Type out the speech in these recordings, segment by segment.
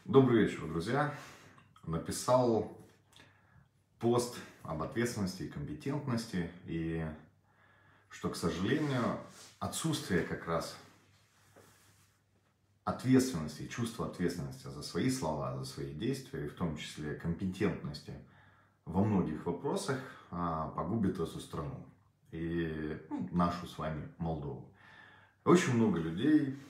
Добрый вечер, друзья. Написал пост об ответственности и компетентности, и что, к сожалению, отсутствие как раз ответственности, чувства ответственности за свои слова, за свои действия, и в том числе компетентности во многих вопросах погубит эту страну и нашу с вами Молдову. Очень много людей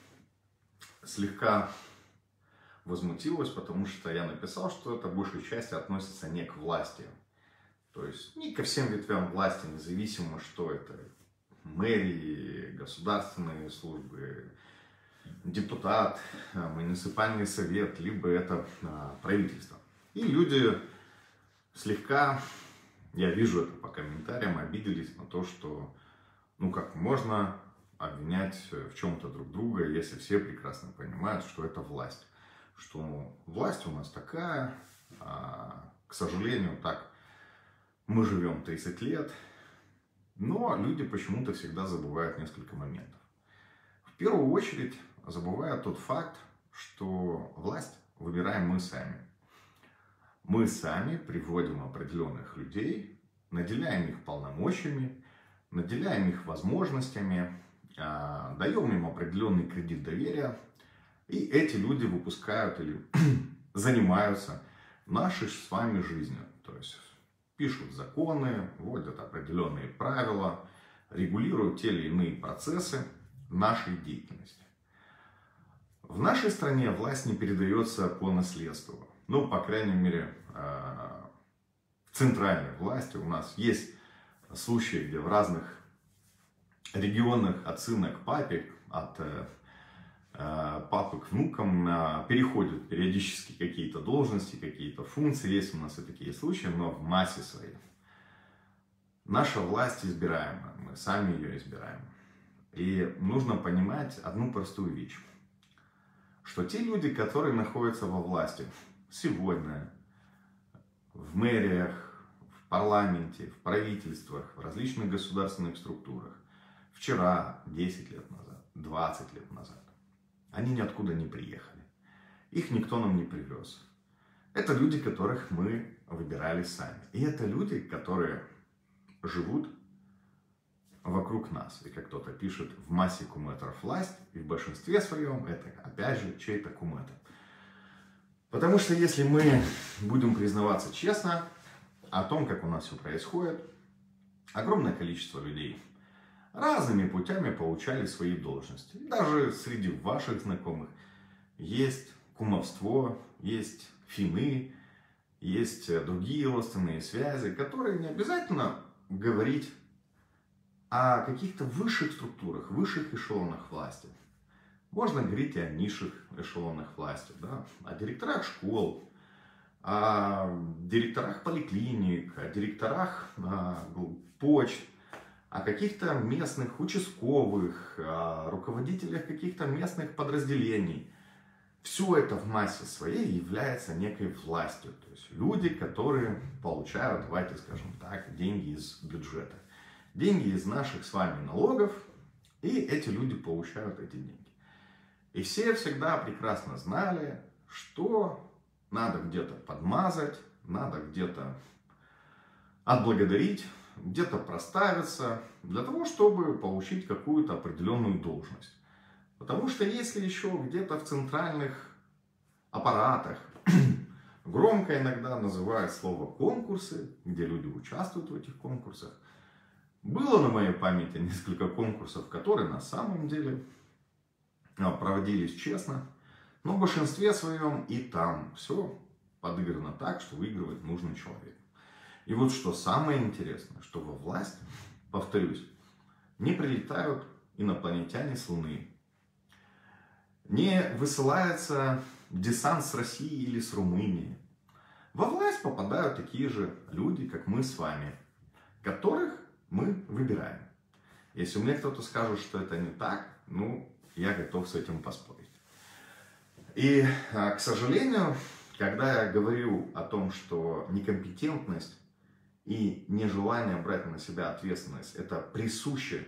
слегка возмутилась, потому что я написал, что это большей части относится не к власти. То есть не ко всем ветвям власти, независимо, что это мэрии, государственные службы, депутат, муниципальный совет, либо это правительство. И люди слегка, я вижу это по комментариям, обиделись на то, что как можно обвинять в чем-то друг друга, если все прекрасно понимают, что это власть. Что власть у нас такая, к сожалению, так мы живем 30 лет, но люди почему-то всегда забывают несколько моментов. В первую очередь забывают тот факт, что власть выбираем мы сами. Мы сами приводим определенных людей, наделяем их полномочиями, наделяем их возможностями, даем им определенный кредит доверия. И эти люди выпускают или занимаются нашей с вами жизнью. То есть пишут законы, вводят определенные правила, регулируют те или иные процессы нашей деятельности. В нашей стране власть не передается по наследству. По крайней мере, в центральной власти у нас есть случаи, где в разных регионах от сына к папе, от папы к внукам переходят периодически какие-то должности, какие-то функции. Есть у нас и такие случаи, но в массе своей. Наша власть избираема, мы сами ее избираем. И нужно понимать одну простую вещь, что те люди, которые находятся во власти сегодня, в мэриях, в парламенте, в правительствах, в различных государственных структурах, вчера, 10 лет назад, 20 лет назад, они ниоткуда не приехали. Их никто нам не привез. Это люди, которых мы выбирали сами. И это люди, которые живут вокруг нас. И как кто-то пишет, в массе кумэтров власть, и в большинстве своем это, опять же, чей-то кумэтр. Потому что если мы будем признаваться честно о том, как у нас все происходит, огромное количество людей разными путями получали свои должности. Даже среди ваших знакомых есть кумовство, есть фины, есть другие родственные связи, которые не обязательно говорить о каких-то высших структурах, высших эшелонах власти. Можно говорить и о низших эшелонах власти, да? О директорах школ, о директорах поликлиник, о директорах почт, о каких-то местных участковых, о руководителях каких-то местных подразделений. Все это в массе своей является некой властью. То есть люди, которые получают, давайте скажем так, деньги из бюджета. Деньги из наших с вами налогов, и эти люди получают эти деньги. И все всегда прекрасно знали, что надо где-то подмазать, надо где-то отблагодарить, где-то проставиться, для того, чтобы получить какую-то определенную должность. Потому что если еще где-то в центральных аппаратах громко иногда называют слово конкурсы, где люди участвуют в этих конкурсах, было на моей памяти несколько конкурсов, которые на самом деле проводились честно, но в большинстве своем и там все подыграно так, что выигрывает нужный человек. И вот что самое интересное, что во власть, повторюсь, не прилетают инопланетяне с Луны, не высылается десант с России или с Румынии. Во власть попадают такие же люди, как мы с вами, которых мы выбираем. Если мне кто-то скажет, что это не так, я готов с этим поспорить. И, к сожалению, когда я говорю о том, что некомпетентность и нежелание брать на себя ответственность, это присуще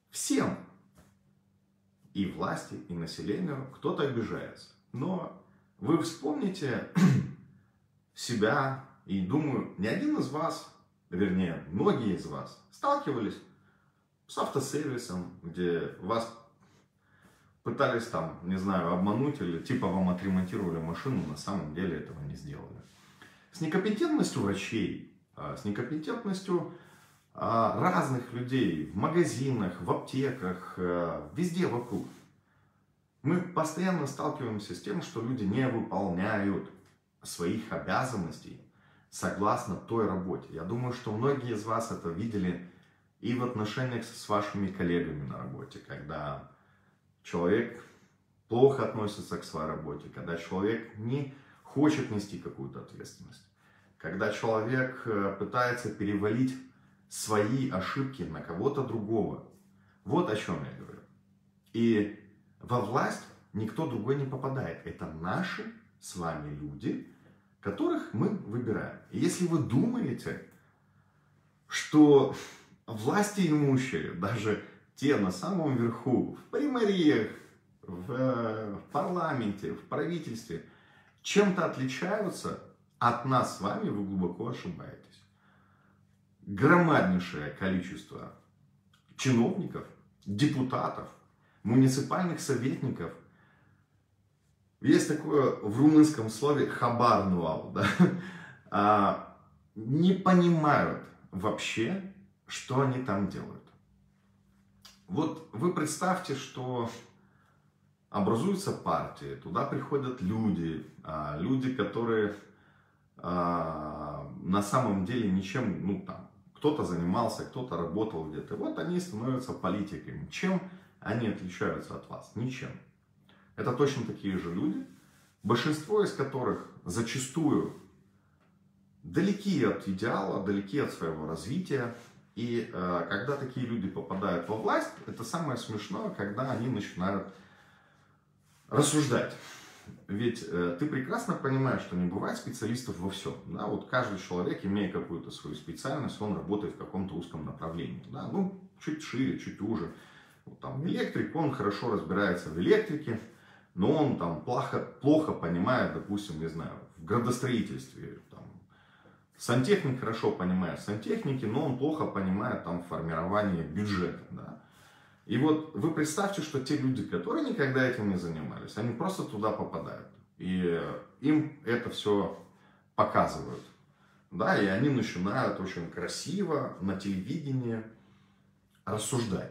всем, и власти, и населению, кто-то обижается. Но Вы вспомните себя, и думаю, ни один из вас, вернее, многие из вас сталкивались с автосервисом, где вас пытались там, не знаю, обмануть или типа вам отремонтировали машину, на самом деле этого не сделали. С некомпетентностью врачей, с некомпетентностью разных людей в магазинах, в аптеках, везде вокруг. Мы постоянно сталкиваемся с тем, что люди не выполняют своих обязанностей согласно той работе. Я думаю, что многие из вас это видели и в отношениях с вашими коллегами на работе, когда человек плохо относится к своей работе, когда человек не хочет нести какую-то ответственность, когда человек пытается перевалить свои ошибки на кого-то другого. Вот о чем я говорю. И во власть никто другой не попадает. Это наши с вами люди, которых мы выбираем. И если вы думаете, что власти имущие, даже те на самом верху, в примариях, в парламенте, в правительстве, чем-то отличаются от нас с вами, вы глубоко ошибаетесь. Громаднейшее количество чиновников, депутатов, муниципальных советников, есть такое в румынском слове хабарнуал, да? Не понимают вообще, что они там делают. Вот вы представьте, что образуются партии, туда приходят люди, люди, которые на самом деле ничем, ну там, кто-то занимался, кто-то работал где-то. Вот они становятся политиками. Чем они отличаются от вас? Ничем. Это точно такие же люди, большинство из которых зачастую далеки от идеала, далеки от своего развития. И когда такие люди попадают во власть, это самое смешное, когда они начинают рассуждать. Ведь ты прекрасно понимаешь, что не бывает специалистов во всем. Да? Вот каждый человек, имея какую-то свою специальность, он работает в каком-то узком направлении. Да? Ну, чуть шире, чуть уже. Вот, там, электрик, он хорошо разбирается в электрике, но он там плохо понимает, допустим, не знаю, в градостроительстве. Там, сантехник хорошо понимает в сантехнике, но он плохо понимает там, в формировании бюджета. Да? И вот вы представьте, что те люди, которые никогда этим не занимались, они просто туда попадают. И им это все показывают. Да, и они начинают очень красиво на телевидении рассуждать.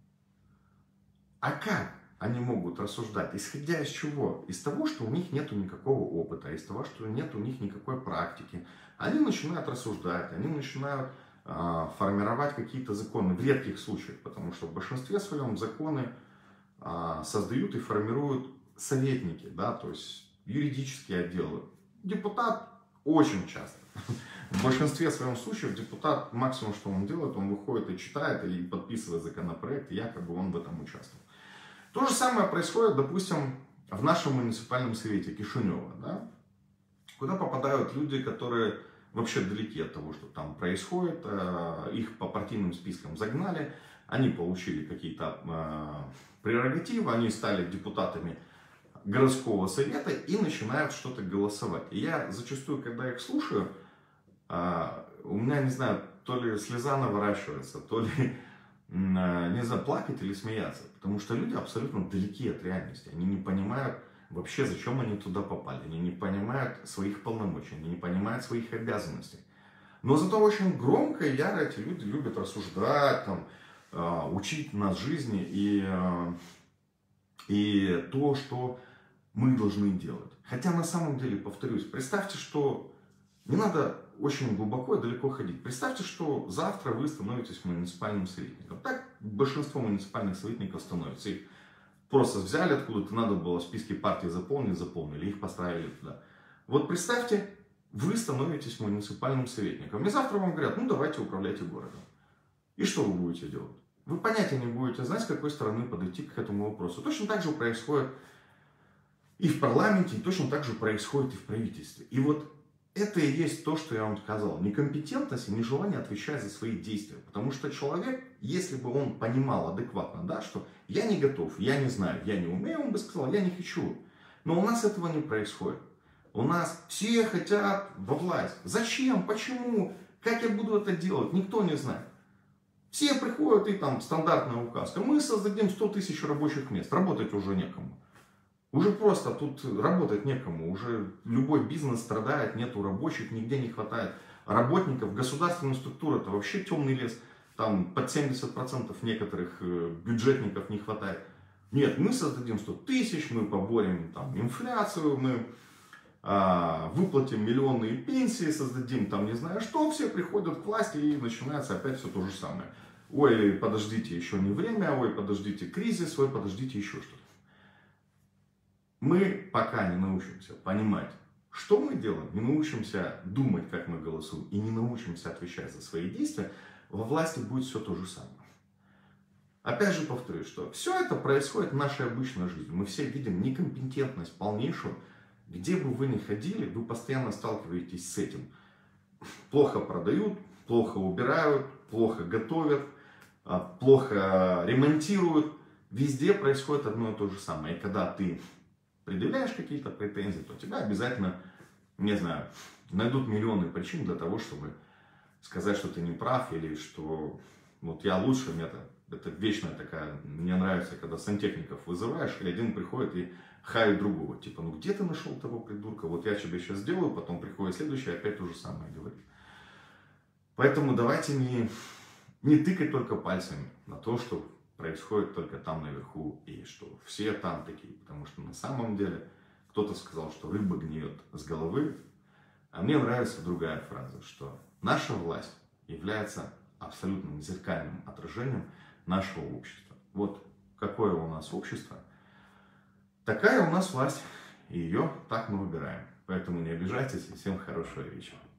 А как они могут рассуждать? Исходя из чего? Из того, что у них нет никакого опыта, из того, что нет у них никакой практики. Они начинают рассуждать, они начинают формировать какие-то законы в редких случаях, потому что в большинстве своем законы создают и формируют советники, да, то есть юридические отделы. Депутат очень часто. В большинстве своем случаев депутат максимум, что он делает, он выходит и читает, и подписывает законопроект, и якобы он в этом участвовал. То же самое происходит, допустим, в нашем муниципальном совете Кишинева, да, куда попадают люди, которые вообще далеки от того, что там происходит, их по партийным спискам загнали, они получили какие-то прерогативы, они стали депутатами городского совета и начинают что-то голосовать. И я зачастую, когда их слушаю, у меня, не знаю, то ли слеза наворачивается, то ли, не знаю, плакать или смеяться, потому что люди абсолютно далеки от реальности, они не понимают, вообще, зачем они туда попали? Они не понимают своих полномочий, они не понимают своих обязанностей. Но зато очень громко и яро эти люди любят рассуждать, там, учить нас жизни и то, что мы должны делать. Хотя на самом деле, повторюсь, представьте, что не надо очень глубоко и далеко ходить. Представьте, что завтра вы становитесь муниципальным советником. Так большинство муниципальных советников становятся. Их просто взяли откуда-то, надо было списки партий заполнить, заполнили, их поставили туда. Вот представьте, вы становитесь муниципальным советником. И завтра вам говорят, ну давайте управляйте городом. И что вы будете делать? Вы понятия не будете знать, с какой стороны подойти к этому вопросу. Точно так же происходит и в парламенте, и точно так же происходит и в правительстве. И вот это и есть то, что я вам сказал. Некомпетентность и нежелание отвечать за свои действия. Потому что человек, если бы он понимал адекватно, да, что я не готов, я не знаю, я не умею, он бы сказал, я не хочу. Но у нас этого не происходит. У нас все хотят во власть. Зачем? Почему? Как я буду это делать? Никто не знает. Все приходят, и там стандартная указка. Мы создадим 100 тысяч рабочих мест. Работать уже некому. Уже просто тут работать некому. Уже любой бизнес страдает, нету рабочих, нигде не хватает работников. Государственная структура — это вообще темный лес. Там под 70% некоторых бюджетников не хватает. Нет, мы создадим 100 тысяч, мы поборем там инфляцию, мы выплатим миллионные пенсии, создадим там не знаю что, все приходят к власти и начинается опять все то же самое. Ой, подождите, еще не время, ой, подождите, кризис, ой, подождите, еще что-то. Мы пока не научимся понимать, что мы делаем, не научимся думать, как мы голосуем, и не научимся отвечать за свои действия, во власти будет все то же самое. Опять же повторюсь, что все это происходит в нашей обычной жизни. Мы все видим некомпетентность полнейшую. Где бы вы ни ходили, вы постоянно сталкиваетесь с этим. Плохо продают, плохо убирают, плохо готовят, плохо ремонтируют. Везде происходит одно и то же самое. И когда ты предъявляешь какие-то претензии, то тебя обязательно, не знаю, найдут миллионы причин для того, чтобы сказать, что ты не прав, или что вот я лучше, это вечная такая, мне нравится, когда сантехников вызываешь, и один приходит и хает другого. Типа, ну где ты нашел того придурка? Вот я тебе сейчас сделаю, потом приходит следующий, опять то же самое говорит. Поэтому давайте не тыкать только пальцами на то, что происходит только там наверху, и что все там такие. Потому что на самом деле кто-то сказал, что рыба гниет с головы, а мне нравится другая фраза, что наша власть является абсолютным зеркальным отражением нашего общества. Вот какое у нас общество, такая у нас власть, и ее так мы выбираем. Поэтому не обижайтесь, и всем хорошего вечера.